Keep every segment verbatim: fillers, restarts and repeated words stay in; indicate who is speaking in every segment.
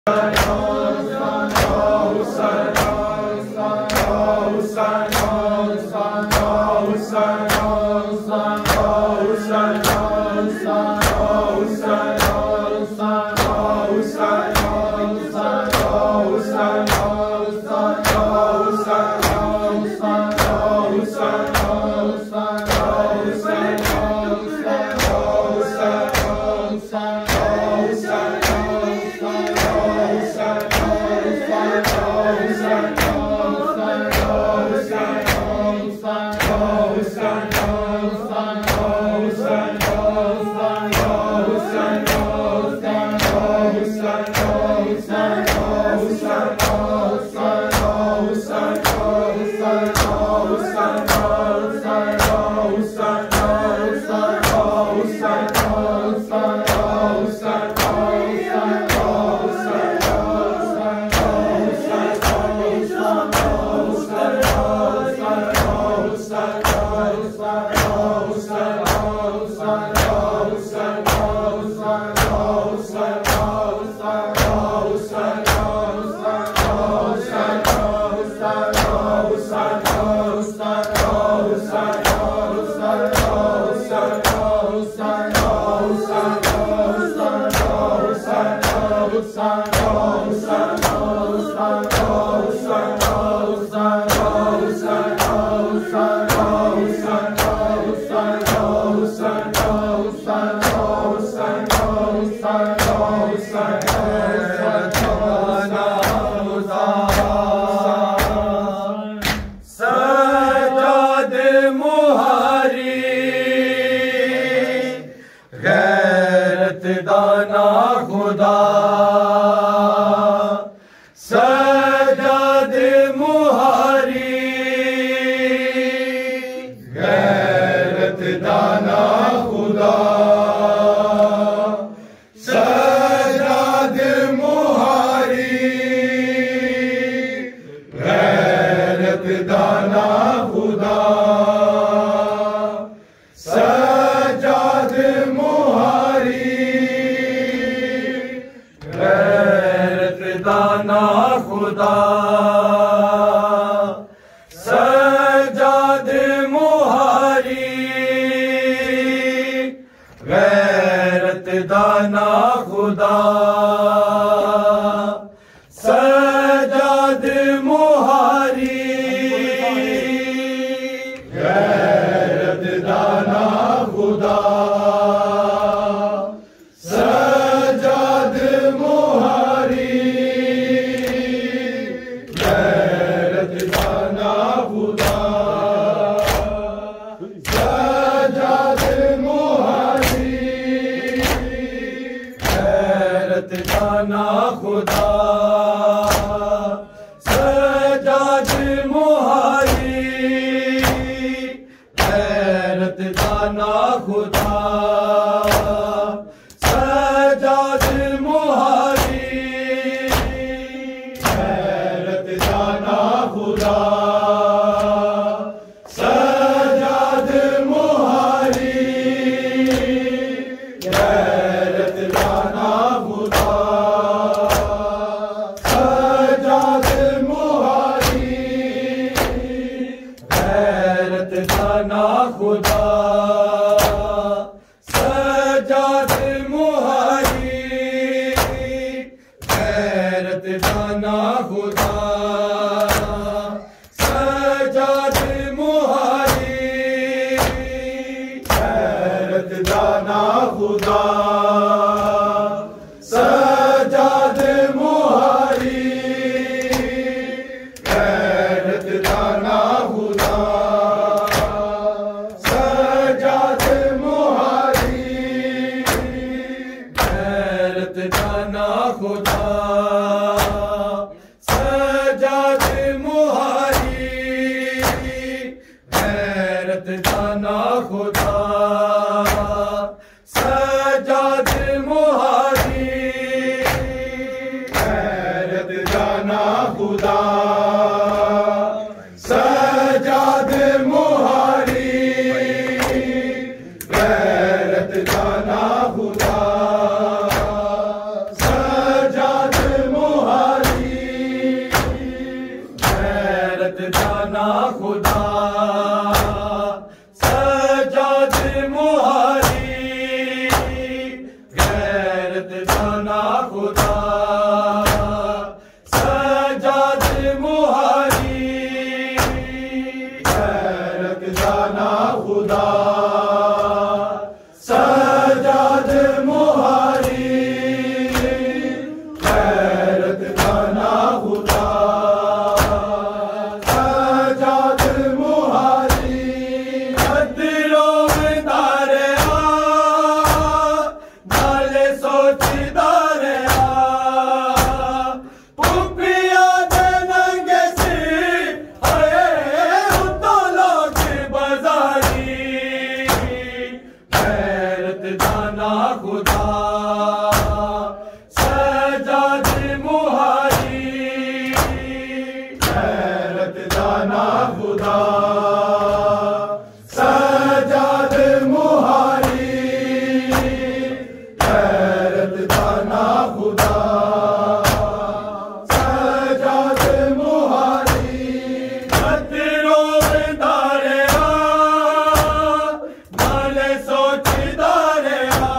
Speaker 1: गैरत जाना खुदा सजाद खुदा सजाद मुहारी गैरत दाना खुदा सजाद मुहारी गैरत दाना खुदा सजाद मुहारी गैरत दाना खुदा सजाद मुहारी अदरों में तारे आ नाले सोचदा रहा पुपिया दे नंगे से आए उतो लोग बाजारी गैरत दाना खुदा सजाद मुहारी गैरत दाना खुदा सजाद मुहारी गैरत दाना खुदा सजाद मुहारी अदरों में तारे आ नाले सोचदा रहा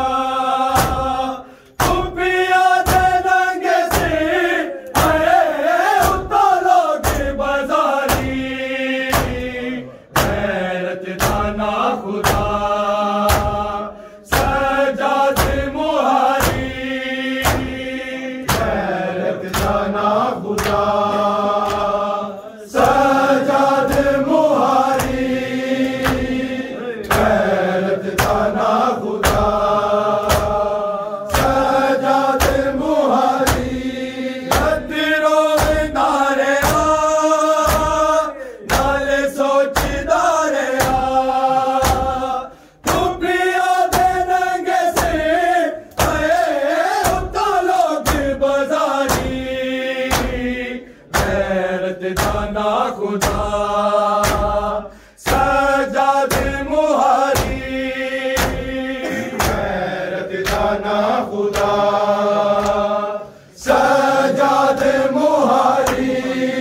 Speaker 1: पुपिया दे नंगे से आए उतो लोग बाजारी गैरत दाना खुदा सजाद मुहारी गैरत दाना खुदा सजाद मुहारी गैरत दाना खुदा सजाद मुहारी अदरों में तारे आ नाले सोचदा रहा पुपिया दे नंगे से आए उतो लोग बाजारी गैरत दाना खुदा सजाद मुहारी गैरत दाना खुदा सजाद मुहारी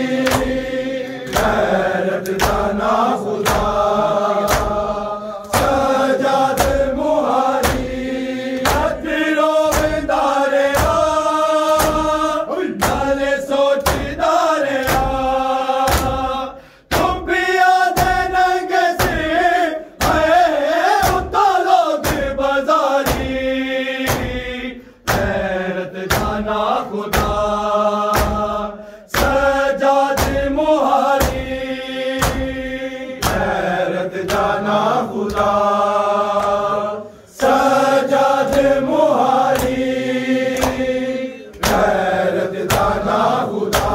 Speaker 1: गैरत दाना खुदा सजाद मुहारी अदरों में तारे आ नाले सोचदा रहा पुपिया दे नंगे से आए उतो लोग बाजारी गैरत दाना खुदा सजाद मुहारी गैरत दाना खुदा सजाद मुहारी गैरत दाना खुदा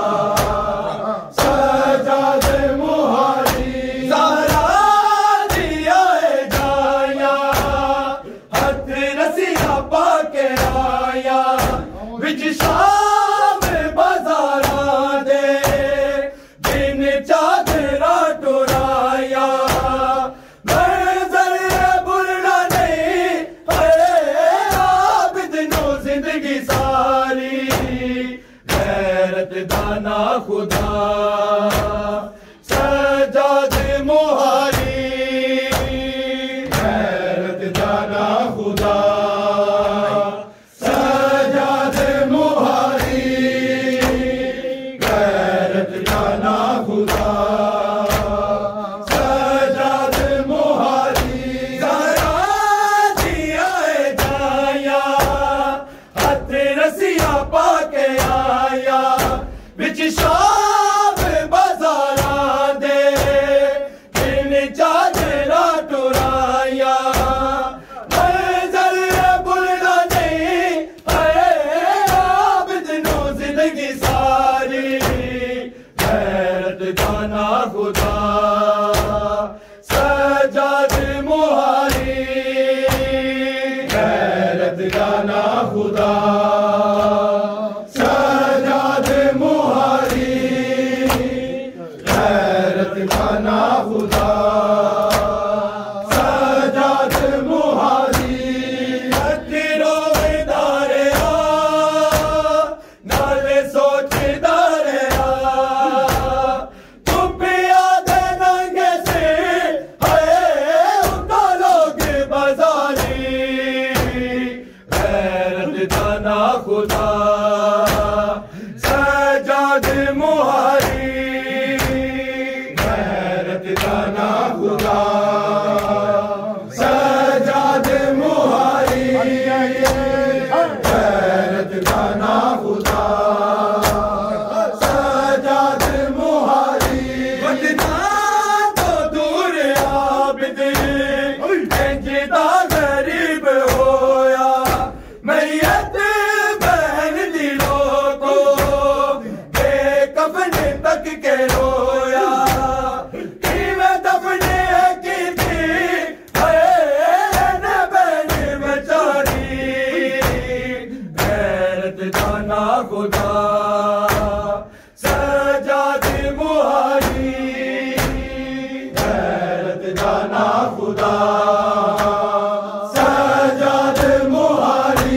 Speaker 1: सजाद मुहारी ज़हरा दिया जाया हथ रसिया पाके आया बिच शाम बाजारा दे दिन चादरा टुराया मंजर बुरना नहीं अरे आबिद नो जिंदगी सारी गैरत दाना खुदा सजाद मुहारी गैरत दाना खुदा सजाद मुहारी गैरत दाना खुदा सजाद मुहारी ज़हरा दिया जाया हथ रसिया पाके आया बिच शाम बाजारा दे दिन चादरा टुराया मंजर बुलना नहीं अरे आबिद नो जिंदगी सारी गैरत दाना खुदा सजाद मुहारी गैरत दाना खुदा सजाद मुहारी सजाद मुहारी गैरत जाना खुदा सजाद मुहारी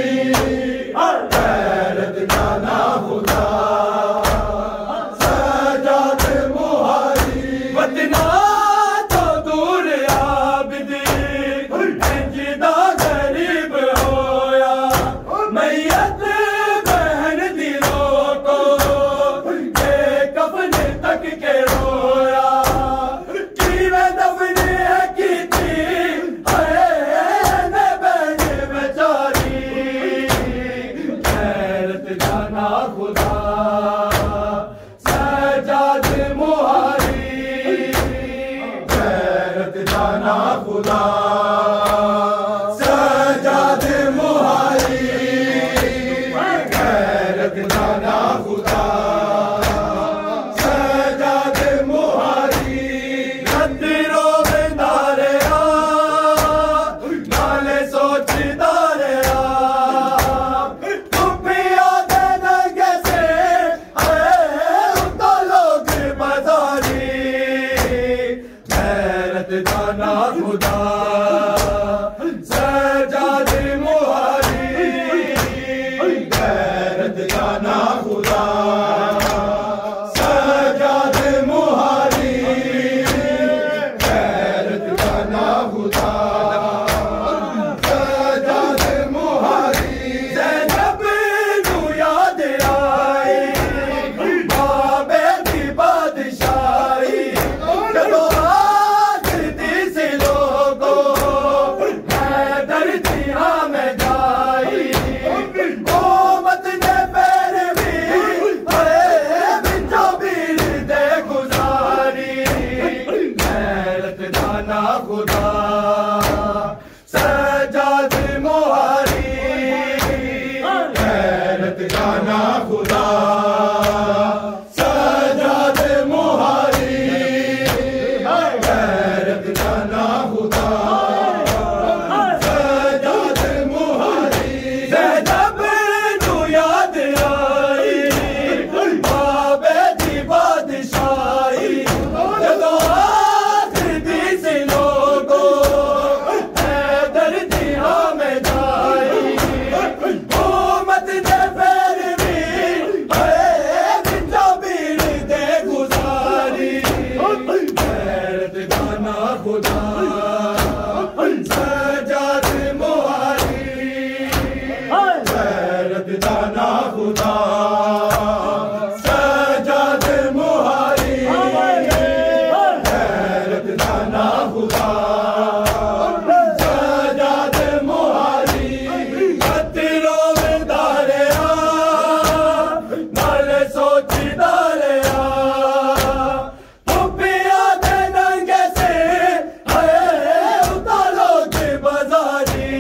Speaker 1: गैरत जाना खुदा सजाद मुहारी वतना तो दूर आबिद जिदा गरीब होया मैयत बहन दिलों को ये कफन तक के रोया कीवे दफने की थी है बहन बेचारी गैरत जाना खुदा सजाद मुहारी गैरत जाना खुदा सजाद मुहारी गैरत जाना खुदा सजाद मुहारी नदीरो बेंदारे आ नाले सोचदारे आ कुपिया दे नंगे से आए उतो लोग बाजारी गैरत जाना खुदा सजाद मुहारी गैरत जाना खुदा सजाद मुहारी गैरत जाना खुदा सजाद मुहारी ज़ैनब नू याद आई बाबे दी बादशाही जदों आखदी सी लोगो हैदर दी हाँ में जाई ओ मत ने पैर भी अरे बिचो बीर दे गुजारी गैरत जाना खुदा सजाद मुहारी गैरत जाना खुदा सजाद मुहारी गैरत जाना खुदा सजाद मुहारी ज़ैनब नू याद आई बाबे दी बादशाही जदों आखदी सी लोगो हैदर दी हाँ में जाई हुकूमत दे पैर भी अरे बिचो बीर दे गुजारी गैरत जाना खुदा सजाद मुहारी गैरत जाना खुदा सजाद मुहारी गैरत जाना खुदा सजाद मुहारी खतरो में दारे आ नाले सोचदारे आ पुपिया दे नंगे से आए उतो लोग बाजारी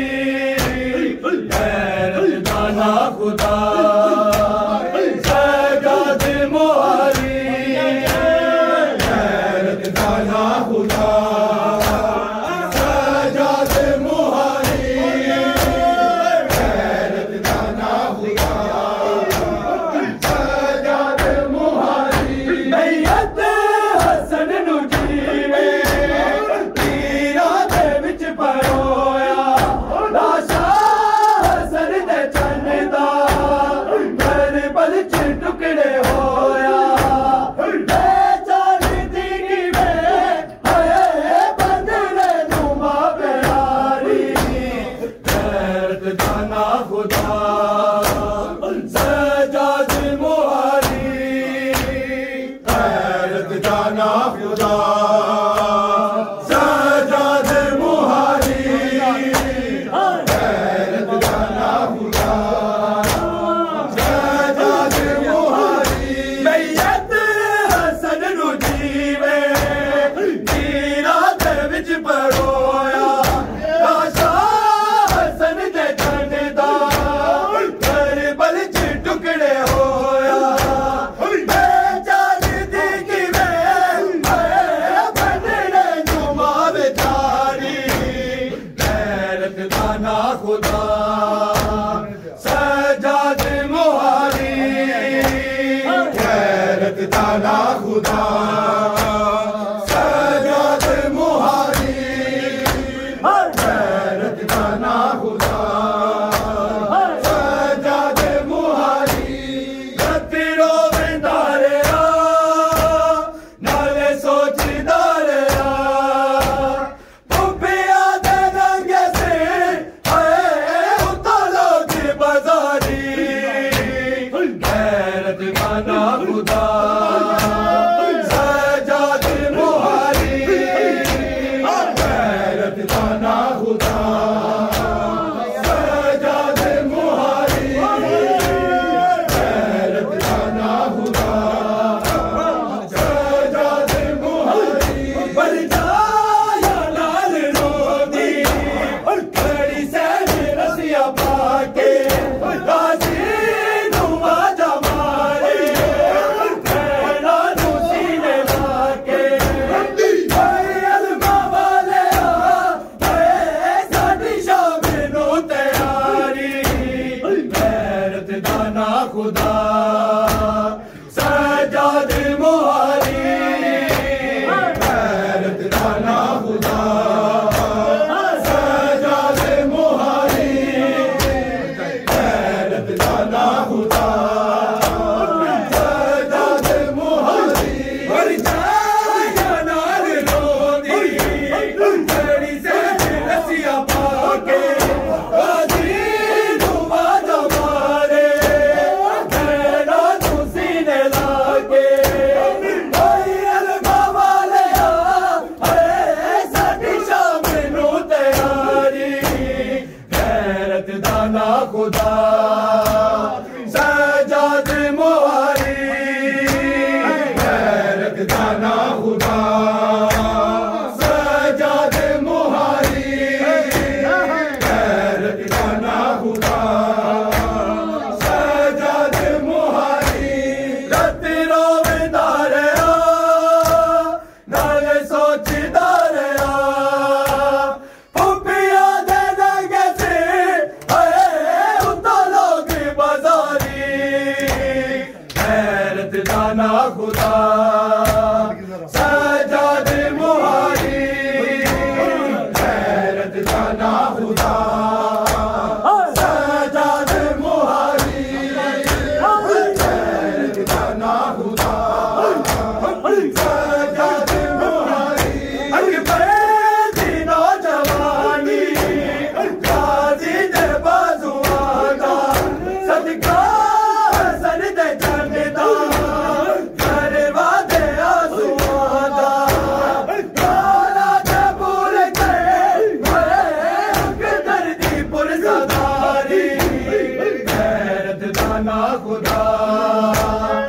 Speaker 1: गैरत जाना खुदा सजाद मुहारी गैरत जाना खुदा सजाद मुहारी गैरत जाना खुदा सजाद मुहारी मैयत हसन नू जीवे तीरा दे विच परोया लाशा हसन दे चन्दा करबल च टुकड़े होया बेचारी दी किवें हाय बंदरे नू मां प्यारी गैरत जाना खुदा सजाद मुहारी गैरत जाना खुदा सजाद मुहारी गैरत जाना खुदा सजाद मुहारी दाना खुदा सजाद मुहारी गैरत दाना खुदा सजाद मुहारी रतिरो विंदारे नाले सोचदारे पुपिया दे रंगे से उतालो की बाजारी गैरत दाना खुदा सजाद मुहारी गैरत दाना खुदा सजाद मुहारी गैरत दाना खुदा सजाद मुहारी बल जाया लाल रोदी खड़ी से रसिया पाके गाजी नुमा जमारे नैना नु सीने लाके भैयल बाबाले साडी शाम नु तैयारी गैरत दाना खुदा सजाद मुहारी गैरत दाना खुदा सजाद मुहारी गैरत दाना खुदा सजाद मुहारी मर जाया नाल रोदी खड़ी से रसिया पाके गाजी नुमा जमारे नैना नु सीने लाके भैयल बाबाले साडी शाम नु तैयारी गैरत दाना खुदा सजाद मुहारी गैरत दाना खुदा सजाद मुहारी गैरत दाना खुदा सजाद मुहारी रति रोविंदारे नाले सोचदारे पुपिया दे रंगे से उतालो की बाजारी गैरत दाना खुदा सजाद मुहारी गैरत दाना खुदा सजाद मुहारी गैरत दाना खुदा सजाद मुहारी अकबर दी नौजवानी गाजी दे बाजुआदा सदका हसन दे चंदा करवा दे आजुआदा काला दे भूल के अकबर दी पुरसदारी गैरत दाना खुदा